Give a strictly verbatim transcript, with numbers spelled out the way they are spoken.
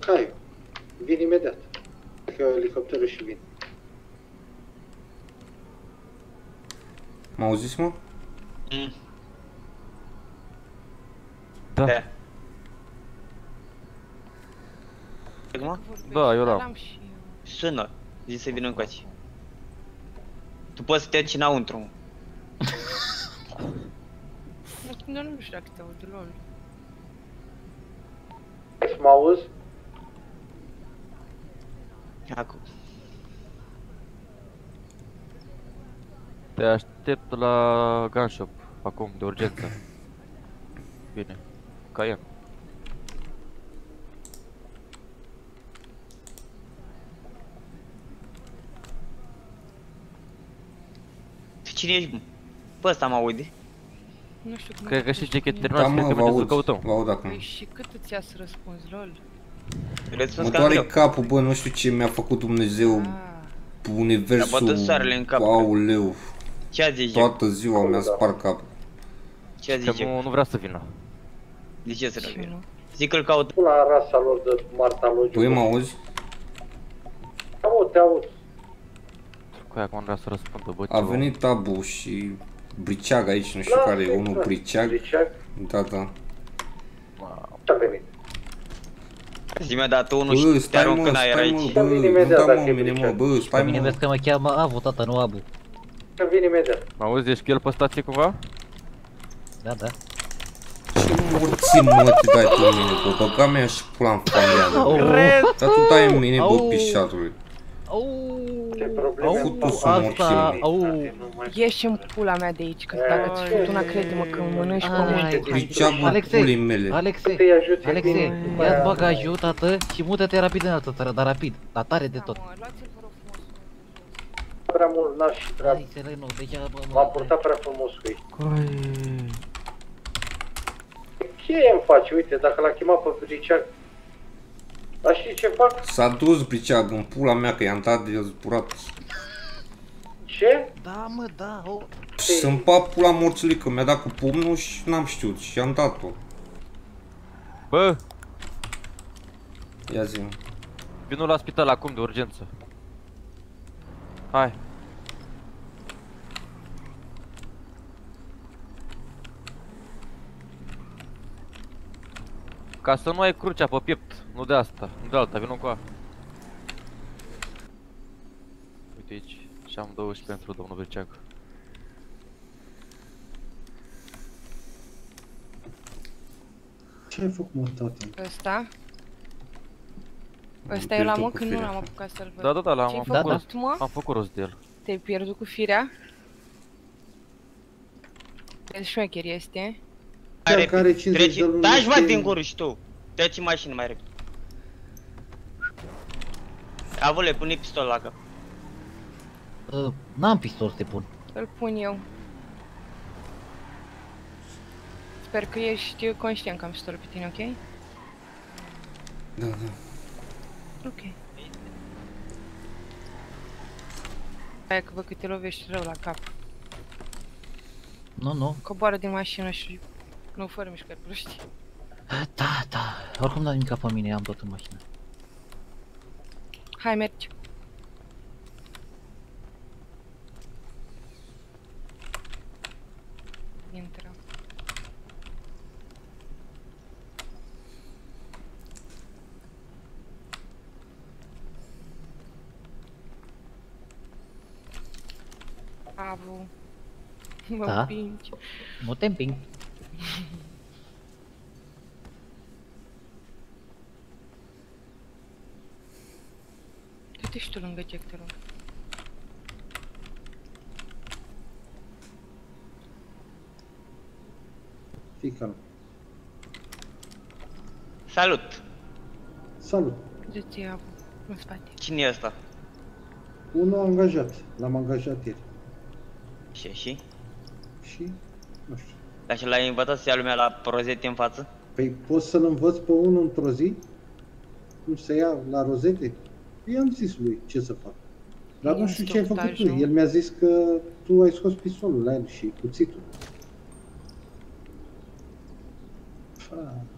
Hai, vin imediat. Că elicopterul și vin. Mă auziți, mă? Mm. Da. Da. Acum? Da, eu l-am. Sună. Zici să vină încoace. Tu poți să te duci înăuntru. Nu, nu știu dacă te aud, lol. Să mă auzi? Acum. Te aștept la gun shop, acum, de urgență. Bine. Cayenne. Cine ești, bă? Pe ăsta mă aude? Nu știu cum. Cred că și ce Da, terminat, cred mă, că vă mergem să-l aud, căutăm. vă aud acum. Păi și cât îți ia să răspunzi, lol? Răspuns Mă cam doare greu. capul, bă, nu știu ce mi-a făcut Dumnezeu, Ah, universul, Mi-a bătut soarele în cap, auleu, Ce a zis eu? toată ziua mi-a spart capul. Ce a Că zis eu? nu, nu vrea să vină. De ce să ce nu vină? nu? Zic că îl caut. La rasa lor de Marta Logiu. Tu mă auzi? Te aud, te aud. Cu aia acum nu vrea să răspundă, bă, A ceva. venit Abu și Briceag aici, nu știu care e, unul Briceag. Briceag? Da, da. Ce-a venit? Zi mi-a dat unul Bă, și te stai arunc mă, în aer stai aici. mă, bă, Vin nu imediat da dacă mă, e mine mă, Briceag. bă, Pe stai mine mă. vezi că mă cheamă Avu, tata, nu Abu. Că vin imediat. Mă auzi, ești cu el pe stație cumva? Da, da. Ce morții mă te dai pe mine, bă, băga mea și pula în familia mea. Dar tu dai în mine, bă, Au. pișatului. Au. Ce probleme Au am? tu să morți Asta, mine. au. Nu mai... Ieși în pula mea de aici, că dacă ți fut una, crede-mă că mănânci pe Ai. mine. Briceagul Alexe, pulii mele. Alexe, Să-i ajute Alexe, bine, după ia-ți aia- bagajul, tată, și mută-te rapid în altă țară, dar rapid, dar tare de tot. Luați-l, vă rog frumos. Prea mult n-aș și prea... Hai, Sereno, deja, bă, mă, M-am purtat prea frumos cu ei. Coi. Ce îmi faci? Uite, dacă l-a chemat pe Briceag... Dar știi ce fac? S-a dus Briceag în pula mea că i-am dat de zburat. Ce? Da, mă, da, o. Să-mi pap pula morțului că mi-a dat cu pumnul și n-am știut și i-am dat-o. Bă, Ia zi-mă. vino la spital acum, de urgență. Hai. Ca să nu ai crucea pe piept, nu de asta, nu de alta, vino cu a. Uite aici, și am douăzeci pentru domnul Briceag. Ce ai făcut, mă, tati? Ăsta? Ăsta e la mă când nu l-am apucat să-l văd. Da, da, da, l-am Ce-ai făcut, făcut, mă? am făcut rost de el. Te-ai pierdut cu firea? Ce șmecher este? Cel care are cincizeci de luni. Taci, mă, este- din gură și tu. Treci în mașină mai repede. Avule, pune pistol la cap. Uh, N-am pistol să te pun. Îl pun eu. Sper că ești conștient că am pistolul pe tine, ok? Da, da. Ok. Aia că văd că te lovești rău la cap. Nu, nu. Coboară din mașină și nu fără mișcări proști. Da, da. Oricum n-am nimic pe mine, am tot în mașină. Hai, mergi. Intră. Avu. Mă Da. împingi. Nu te împing. Du-te și tu lângă Jack, te rog. Fii calm. Salut! Salut. Du-te, Avu, în spate. Cine e ăsta? Unul angajat. L-am angajat ieri. Și și? Și, nu știu. Dar și l-ai învățat să ia lumea la rozete în față? Păi poți să-l învăț pe unul într-o zi? Cum să ia la rozete? I-am zis lui ce să fac. Dar nu știu ce ai făcut tu. El mi-a zis că tu ai scos pistolul la el și cuțitul. Fa.